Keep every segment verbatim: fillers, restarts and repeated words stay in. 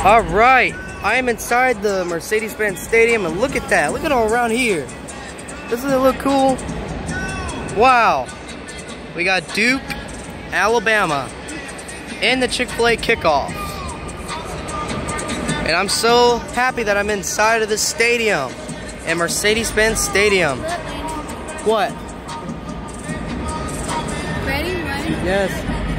All right, I am inside the Mercedes-Benz Stadium, and look at that. Look at all around here. Doesn't it look cool? Wow. We got Duke, Alabama, in the Chick-fil-A kickoff. And I'm so happy that I'm inside of this stadium, at Mercedes-Benz Stadium. What? Ready? Ready? Yes.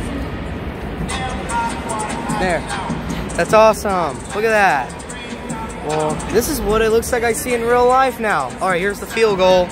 There. That's awesome. Look at that. Well, this is what it looks like I see in real life now. All right, here's the field goal.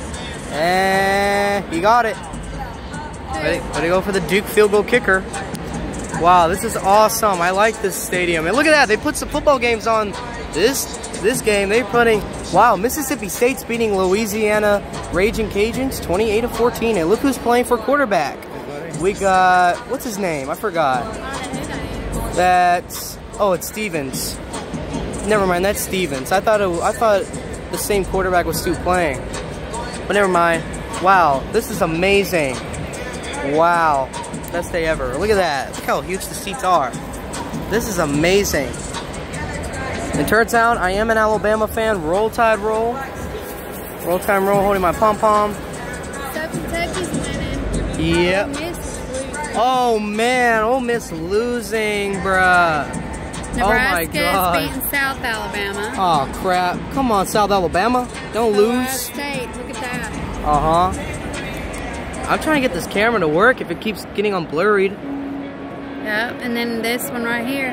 And he got it. Ready, ready to go for the Duke field goal kicker. Wow, this is awesome. I like this stadium. And look at that. They put some football games on this this game. They're putting, wow, Mississippi State's beating Louisiana Raging Cajuns twenty-eight to fourteen. And look who's playing for quarterback. We got, what's his name? I forgot. That's, oh, it's Stevens. Never mind, that's Stevens. I thought it, I thought the same quarterback was still playing. But never mind. Wow, this is amazing. Wow, best day ever. Look at that. Look how huge the seats are. This is amazing. It turns out I am an Alabama fan. Roll Tide roll. Roll Tide roll, holding my pom-pom. So Kentucky's winning. Yep. Ole Miss is losing. Oh man, Ole Miss losing, bruh. Nebraska oh my God. is beating South Alabama. Oh crap. Come on, South Alabama. Don't Ohio lose. State, look at that. Uh-huh. I'm trying to get this camera to work if it keeps getting on blurred. Yep, and then this one right here.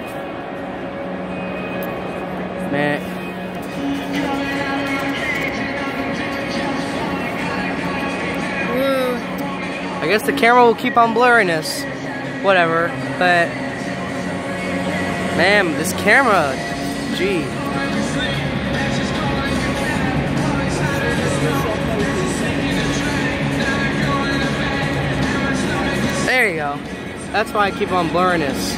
Man. Woo. I guess the camera will keep on blurring us. Whatever. But man, this camera, gee. There you go. That's why I keep on blurring this.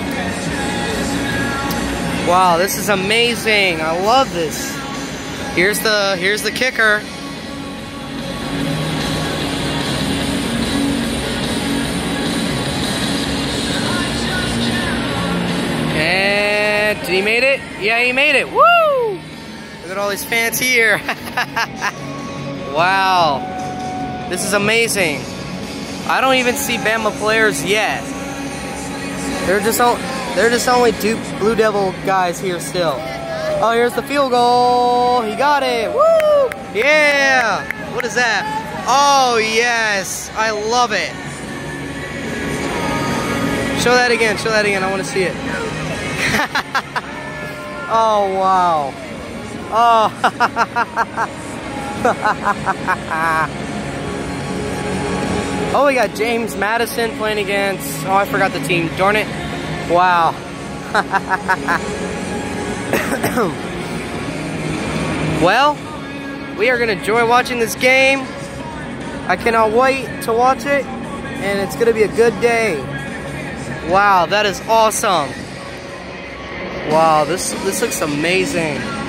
Wow, this is amazing. I love this. Here's the here's the kicker. And did he made it? Yeah, he made it. Woo! Look at all these fans here. Wow. This is amazing. I don't even see Bama players yet. They're just all, they're just only Duke Blue Devil guys here still. Oh, here's the field goal. He got it. Woo! Yeah. What is that? Oh, yes. I love it. Show that again. Show that again. I want to see it. Oh, wow. Oh. Oh, we got James Madison playing against, oh, I forgot the team. Darn it. Wow. Well, we are going to enjoy watching this game. I cannot wait to watch it, and it's going to be a good day. Wow, that is awesome. Wow, this, this looks amazing.